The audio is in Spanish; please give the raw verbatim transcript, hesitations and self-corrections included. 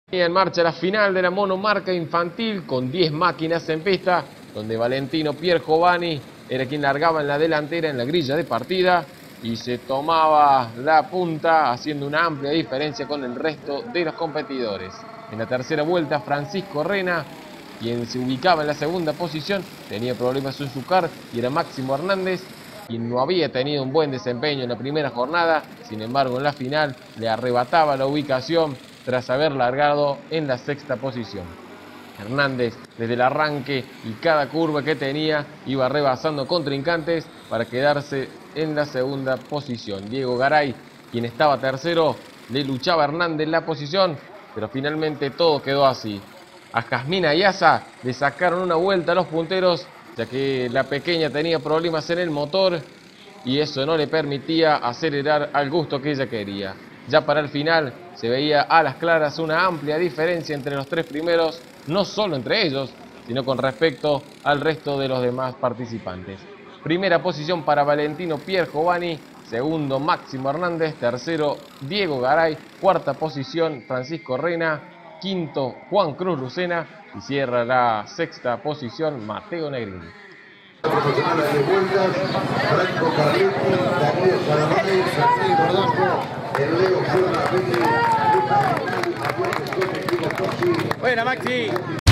Y en marcha la final de la monomarca infantil con diez máquinas en pista, donde Valentino Piergiovanni era quien largaba en la delantera en la grilla de partida y se tomaba la punta haciendo una amplia diferencia con el resto de los competidores. En la tercera vuelta, Francisco Rena, quien se ubicaba en la segunda posición, tenía problemas en su kart y era Máximo Hernández, quien no había tenido un buen desempeño en la primera jornada. Sin embargo, en la final le arrebataba la ubicación tras haber largado en la sexta posición. Hernández, desde el arranque y cada curva que tenía, iba rebasando contrincantes para quedarse en la segunda posición. Diego Garay, quien estaba tercero, le luchaba a Hernández la posición, pero finalmente todo quedó así. A Jasmine Ayaza le sacaron una vuelta a los punteros, ya que la pequeña tenía problemas en el motor y eso no le permitía acelerar al gusto que ella quería. Ya para el final se veía a las claras una amplia diferencia entre los tres primeros, no solo entre ellos, sino con respecto al resto de los demás participantes. Primera posición para Valentino Piergiovanni, segundo Máximo Hernández, tercero Diego Garay, cuarta posición Francisco Rena, quinto Juan Cruz Lucena y cierra la sexta posición Mateo Negrini. Profesionales de vueltas, Franco Carletti, Daniel Salamone, Fernández Verdasco, el Leo Zona, Buena, Maxi.